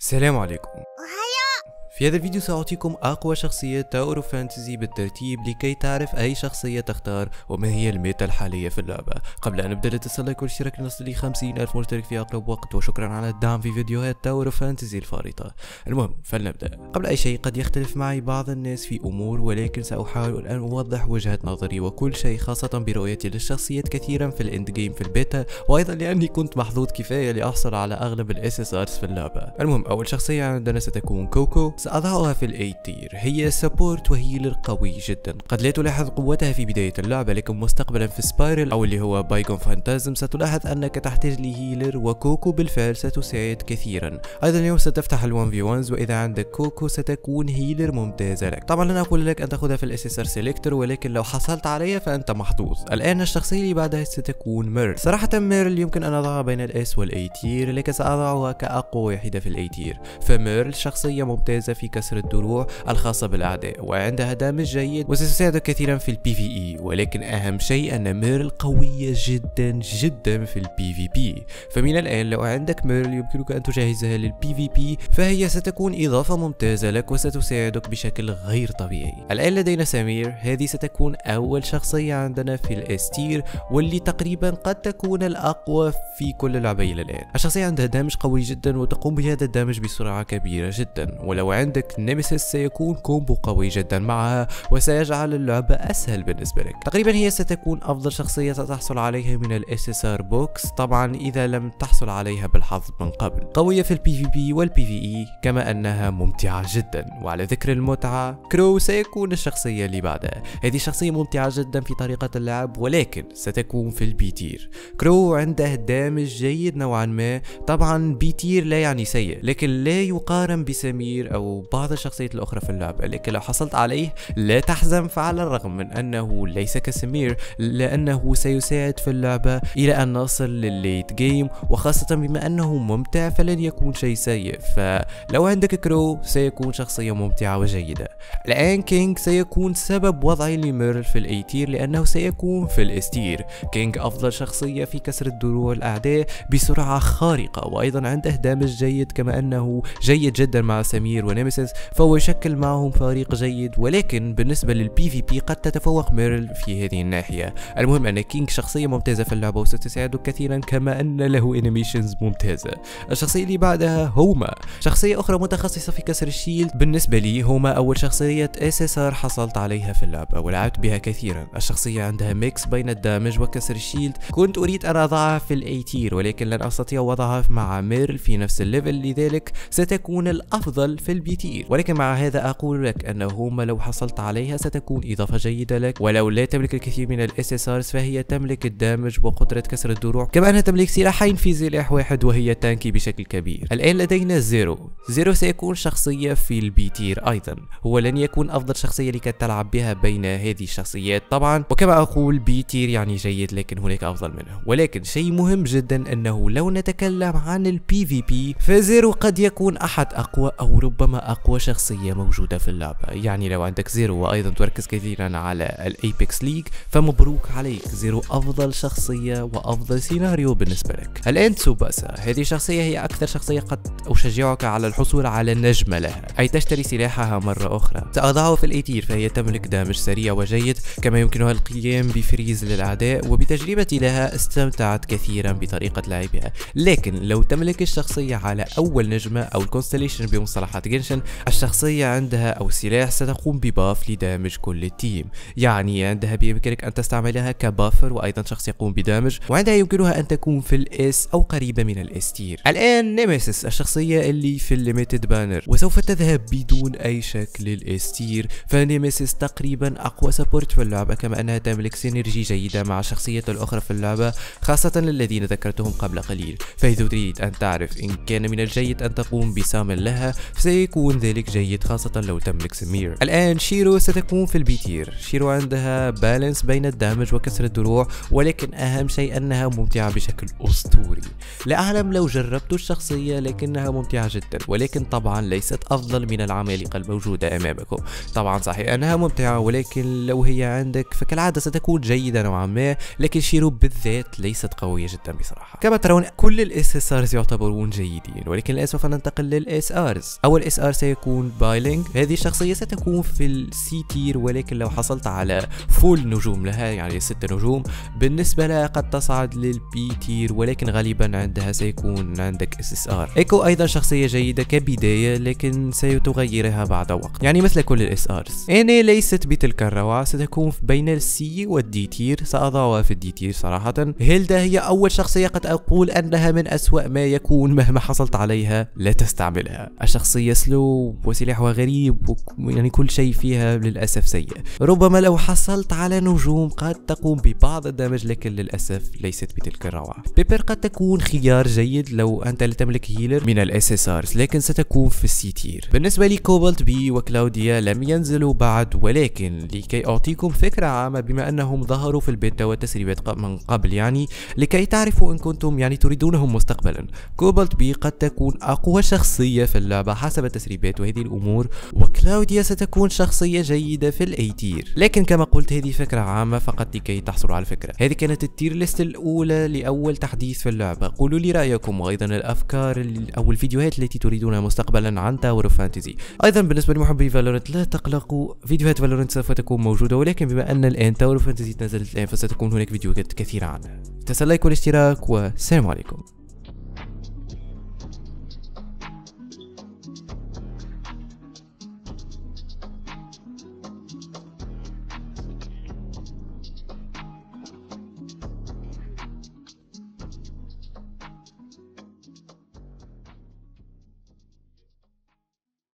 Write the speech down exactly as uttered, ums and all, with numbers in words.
السلام عليكم. وهيا في هذا الفيديو سأعطيكم أقوى شخصية تاور اوف فانتسي بالترتيب لكي تعرف أي شخصية تختار وما هي الميتا الحالية في اللعبة. قبل أن نبدأ لا تنسى اللايك والاشتراك لنصل لي خمسين ألف مشترك في أقرب وقت، وشكرا على الدعم في فيديوهات تاور اوف فانتسي الفارطة. المهم فلنبدأ. قبل أي شيء قد يختلف معي بعض الناس في أمور، ولكن سأحاول أن أوضح وجهة نظري وكل شيء، خاصة برؤيتي للشخصيات كثيرا في الاند جيم في البيتا، وأيضا لأني كنت محظوظ كفاية لأحصل على أغلب الاس اس ارز في اللعبة. المهم أول شخصية عندنا ستكون كوكو، سأضعها في الاي تير. هي سبورت وهيلر قوي جدا، قد لا تلاحظ قوتها في بداية اللعبة، لكن مستقبلا في سبايرل او اللي هو بايجون فانتازم ستلاحظ انك تحتاج لهيلر، وكوكو بالفعل ستساعد كثيرا. ايضا اليوم ستفتح ال1 في واحد، واذا عندك كوكو ستكون هيلر ممتازة لك. طبعا لن اقول لك ان تاخذها في الاس اس ار سيلكتور، ولكن لو حصلت عليها فانت محظوظ. الان الشخصية اللي بعدها ستكون ميرل. صراحة ميرل يمكن ان اضعها بين الاس والاي تير، لكن ساضعها كاقوى وحيدة في الاي تير. فميرل شخصية ممتازة في كسر الدروع الخاصة بالأعداء، وعندها دامج جيد وستساعدك كثيرا في البي في اي، ولكن أهم شيء أن ميرل قوية جدا جدا في البي في بي. فمن الآن لو عندك ميرل يمكنك أن تجهزها للبي في بي، فهي ستكون إضافة ممتازة لك وستساعدك بشكل غير طبيعي. الآن لدينا سمير، هذه ستكون أول شخصية عندنا في الاس تير، واللي تقريبا قد تكون الأقوى في كل اللعبة إلى الآن. الشخصية عندها دامج قوي جدا وتقوم بهذا الدامج بسرعة كبيرة جدا، ولو عندك نيمسيس سيكون كومبو قوي جدا معها وسيجعل اللعبة أسهل بالنسبة لك. تقريبا هي ستكون أفضل شخصية ستحصل عليها من الاس اس ار بوكس، طبعا إذا لم تحصل عليها بالحظ من قبل. قوية في البي في بي والبي في اي، كما أنها ممتعة جدا. وعلى ذكر المتعة، كرو سيكون الشخصية اللي بعدها. هذه شخصية ممتعة جدا في طريقة اللعب، ولكن ستكون في البي تير. كرو عنده دامج جيد نوعا ما، طبعا بي تير لا يعني سيء، لكن لا يقارن بسمير أو بعض الشخصيات الأخرى في اللعبة. لكن لو حصلت عليه لا تحزن، فعلى الرغم من أنه ليس كسمير، لأنه سيساعد في اللعبة إلى أن نصل للليت جيم، وخاصة بما أنه ممتع فلن يكون شيء سيء. فلو عندك كرو سيكون شخصية ممتعة وجيدة. الآن كينج سيكون سبب وضعي لميرل في الاي تير، لأنه سيكون في الاس تير. كينج أفضل شخصية في كسر الدروع الأعداء بسرعة خارقة، وأيضا عنده دامج جيد، كما أنه جيد جدا مع سمير ونيمسيس، فهو يشكل معهم فريق جيد. ولكن بالنسبة للبي في بي قد تتفوق ميرل في هذه الناحية. المهم أن كينج شخصية ممتازة في اللعبة وستساعدك كثيرا، كما أن له انيميشنز ممتازة. الشخصية اللي بعدها هوما، شخصية أخرى متخصصة في كسر الشيلد. بالنسبة لي هوما أول شخصية اس اس ار حصلت عليها في اللعبة ولعبت بها كثيرا. الشخصية عندها ميكس بين الدامج وكسر الشيلد. كنت أريد أن أضعها في الاي تير، ولكن لن أستطيع وضعها مع ميرل في نفس الليفل، لذلك ستكون الأفضل في البي تير. ولكن مع هذا أقول لك أن هوما لو حصلت عليها ستكون إضافة جيدة لك، ولو لا تملك الكثير من الاس اس ارز فهي تملك الدامج وقدرة كسر الدروع، كما أنها تملك سلاحين في سلاح واحد وهي تانكي بشكل كبير. الآن لدينا زيرو. زيرو سيكون شخصية في البي تير أيضا، هو لن يكون أفضل شخصية لكي تلعب بها بين هذه الشخصيات طبعا، وكما أقول بي تير يعني جيد، لكن هناك أفضل منه. ولكن شيء مهم جدا أنه لو نتكلم عن البي في بي، فزيرو قد يكون أحد أقوى أو ربما أقوى شخصية موجودة في اللعبة. يعني لو عندك زيرو وأيضا تركز كثيرا على الأيبكس ليج، فمبروك عليك، زيرو أفضل شخصية وأفضل سيناريو بالنسبة لك. الآن تسوباسا، هذه الشخصية هي أكثر شخصية قد أشجعك على الحصول على نجمة لها، أي تشتري سلاحها مرة أخرى. سأضعه في الإيتير، فهي تملك دامج سريع وجيد، كما يمكنها القيام بفريز للأعداء، وبتجربتي لها استمتعت كثيرا بطريقة لعبها. لكن لو تملك الشخصية على أول نجمة أو الكونستليشن بمصطلحات جنشن، الشخصية عندها أو سلاح ستقوم بباف لدامج كل التيم. يعني عندها بإمكانك أن تستعملها كبافر، وأيضا شخص يقوم بدامج، وعندها يمكنها أن تكون في الإس أو قريبة من الإس تير. الآن نيمسيس، الشخصية اللي في الليميتد بانر، وسوف تذهب بدون أي شك للإس تير. فنيمسيس تقريبا أقوى سبورت في اللعبة، كما أنها تملك سينرجي جيدة مع الشخصيات الأخرى في اللعبة، خاصة الذين ذكرتهم قبل قليل. فإذا تريد أن تعرف إن كان من الجيد أن تقوم بسامن لها، فسيكون سيكون ذلك جيد خاصة لو تملك سمير. الآن شيرو ستكون في البي تير. شيرو عندها بالانس بين الدمج وكسر الدروع، ولكن أهم شيء أنها ممتعة بشكل أسطوري. لا أعلم لو جربت الشخصية لكنها ممتعة جدا، ولكن طبعا ليست أفضل من العمالقة الموجودة أمامكم. طبعا صحيح أنها ممتعة، ولكن لو هي عندك فكالعادة ستكون جيدة نوعا ما، لكن شيرو بالذات ليست قوية جدا بصراحة. كما ترون كل الاس اس ارز يعتبرون جيدين، ولكن الآن سوف ننتقل للاس ارز. أول اس ار سيكون بايلينج. هذه الشخصية ستكون في السي تير، ولكن لو حصلت على فول نجوم لها يعني ست نجوم بالنسبة لها قد تصعد للبي تير، ولكن غالبا عندها سيكون عندك اس اس ار. ايكو ايضا شخصية جيدة كبداية، لكن سيتغيرها بعد وقت يعني مثل كل الاس ارز. اني ليست بتلك الروعة، ستكون بين السي والدي تير، سأضعها في الدي تير صراحة. هيلدا هي اول شخصية قد اقول انها من اسوأ ما يكون، مهما حصلت عليها لا تستعملها. الشخصية سلو وسلاحها غريب يعني كل شيء فيها للأسف سيء. ربما لو حصلت على نجوم قد تقوم ببعض الدمج، لكن للأسف ليست بتلك الروعة. بيبر قد تكون خيار جيد لو أنت لا تملك هيلر من الاس اس ارز، لكن ستكون في السي تير. بالنسبة لي كوبالت بي وكلاوديا لم ينزلوا بعد، ولكن لكي أعطيكم فكرة عامة بما أنهم ظهروا في البيتا والتسريبات من قبل، يعني لكي تعرفوا إن كنتم يعني تريدونهم مستقبلا. كوبالت بي قد تكون أقوى شخصية في اللعبة حسب التسريبات وهذه الأمور، وكلاوديا ستكون شخصية جيدة في الاي تير. لكن كما قلت هذه فكرة عامة فقط لكي تحصلوا على الفكرة. هذه كانت التير ليست الأولى لأول تحديث في اللعبة. قولوا لي رأيكم وأيضا الأفكار أو الفيديوهات التي تريدونها مستقبلا عن تاور اوف فانتسي. أيضا بالنسبة لمحبي فالورنت لا تقلقوا، فيديوهات فالورنت سوف تكون موجودة، ولكن بما أن الآن تاور اوف فانتسي نزلت الآن فستكون هناك فيديوهات كثيرة عنها. تنسى اللايك والاشتراك والسلام عليكم.